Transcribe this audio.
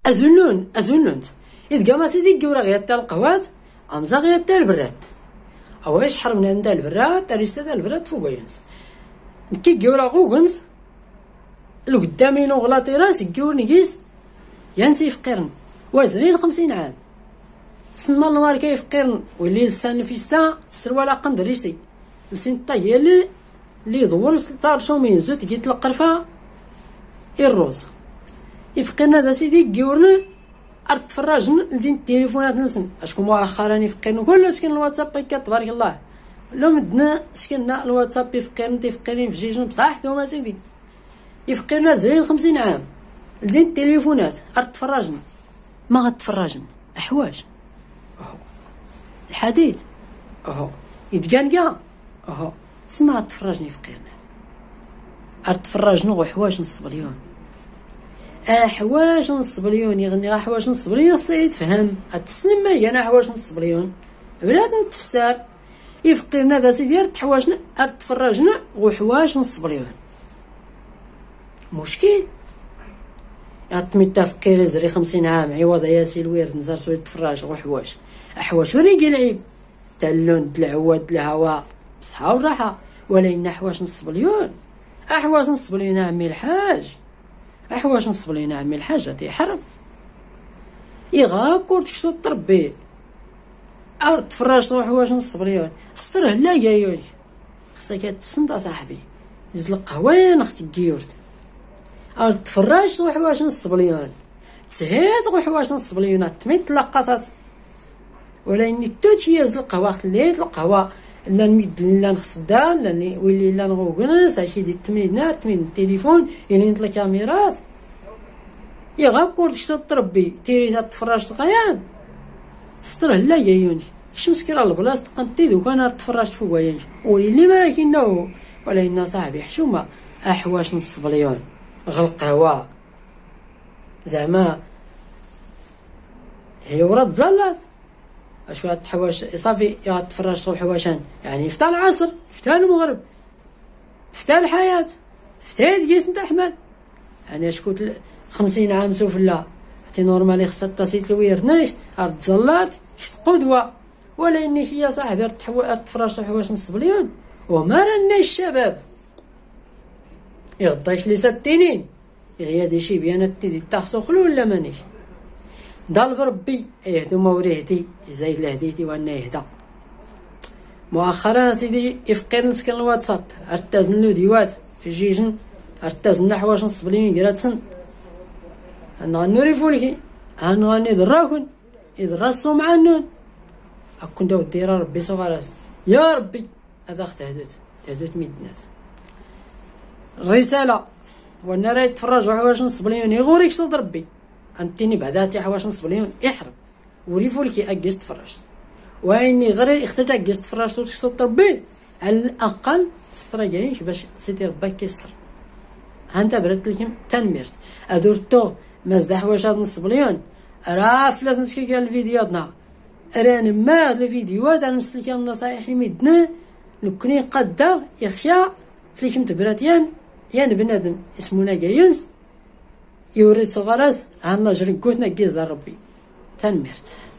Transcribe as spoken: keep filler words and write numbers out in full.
ازنون ازنونت اذ قام سيدي كورا غير تا القهوات امزا غير تا البرات او ايش حرمنا عند البرات ريسه تا البرات فوق ينس كي كورا غوغنس لو قدامي لو غلاطي راس كور نقيس ينسي فقيرن وزنين خمسين عام سما النهار كيفقيرن واللي لسان فيستا السروال قندريسي لسين طي اللي اللي ضوون سلطار شومين زوت قيت القرفه الروز يفقرنا هذا سيدي كيورنا ارد تفرجن لدين التليفونات نسن اشكون مؤخرا يفقرنا كل سكن الواتساب كات تبارك الله لو مدنا سكننا الواتساب يفقرنا تيفقرين في جيجن بصح توما سيدي يفقرنا زين خمسين عام لدين التليفونات ارد تفرجن ما غتفرجن احواج اهو الحديث اهو يتقنقا اهو سما غتفرجني فقيرنا ارد تفرجنو غو حوايج نص بليون احواج نص بليون يغني حوايج نص بليون سيد فهم التسلم ما انا حوايج نص بليون بلاد نتفسر يفقرنا ذا سيدي رد حوايجنا رد تفرجنا غو حوايج نص بليون مشكل عطمي تفكير زري خمسين عام عوض ياسي الويرد نزار سوي تفرج غو حوايج حوايج وري كيلعب تا اللون تا العواد الهواء بصحة والراحة ولكن حوايج نص بليون احوايج نص بليون عمي الحاج احوايج نص بليون عمي الحاج تيحرم يغا كورتك شو تربي ارد تفرج روح حوايج نص بليون سطره لا جايوي خصك تسند اصاحبي نزل القهوه اختي كيورت ارد تفرج روح حوايج نص بليون تسهيت روح حوايج نص بليون تميت لقطات ولا اني توت هي زل القهوه خليت القهوه لا نمد لا نخصدا لا ويلي لا نغوكنس هادشي ديال التمرينات تمرين التليفون يلي نطلع كاميرات يا غا كورتك شتو تربي تيري تفرج القيام ستره لا يوني الشمس كي راه البلاصه تقنتي دوك انا تفرجت فوق ياك ولي ما راكينو ولا إنا صاحبي حشومه احواش نص بليون غل قهوه زعما هي ورا تزلات اش هاد الحوايج صافي يا تفرج صبح حواشان يعني فتا العصر فتا المغرب فتا الحياه فتا كيس نتا احمد انا شكوت خمسين عام سفلا حتى نورمالي خصها تصيت الويرناش رد تزلات شت قدوه ولا اني يا صاحبي تفرج صبح حواش نص بليون وما رانا الشباب يغطيش لي ستينين غيادي شي بيانات تيدي تاخسو خلو ولا مانيش ضل بربي يهدو موريهدي زايد لهديتي وانا يهدى مؤخرا سيدي يفقر نسكن الواتساب ارتازن له ديوات في جيجن ارتازن حوايج نص بليون كراتسن انا نوريفو لكي انا غاني دراكن يدرسو مع النون اكون داو ديرا ربي صغاراس يا ربي هذا اخت هدوت هدوت ميدنات الرساله وانا راهي تفرج حوايج نص بليون يغوريك صد ربي انتيني بعداتي حوايج نص بليون يحرم وريفو لكي اجيس تفرجت واني غير اختي اجيس تفرجت وش صوت ربي على الاقل استراجعيش باش سيدي ربك كيستر هانتا برات لكم تنميرت ادورتو مازدا حوايج نص بليون راه فلاس نسكي كاع الفيديوهاتنا راني ما الفيديوهات انا نسلك النصايح يمدنا نكوني قدا يخشى تليكم تبرات يان يان بنادم اسمنا جايونس يوريت صغراس عنا جري قوتنا كيز ربي تنمرت.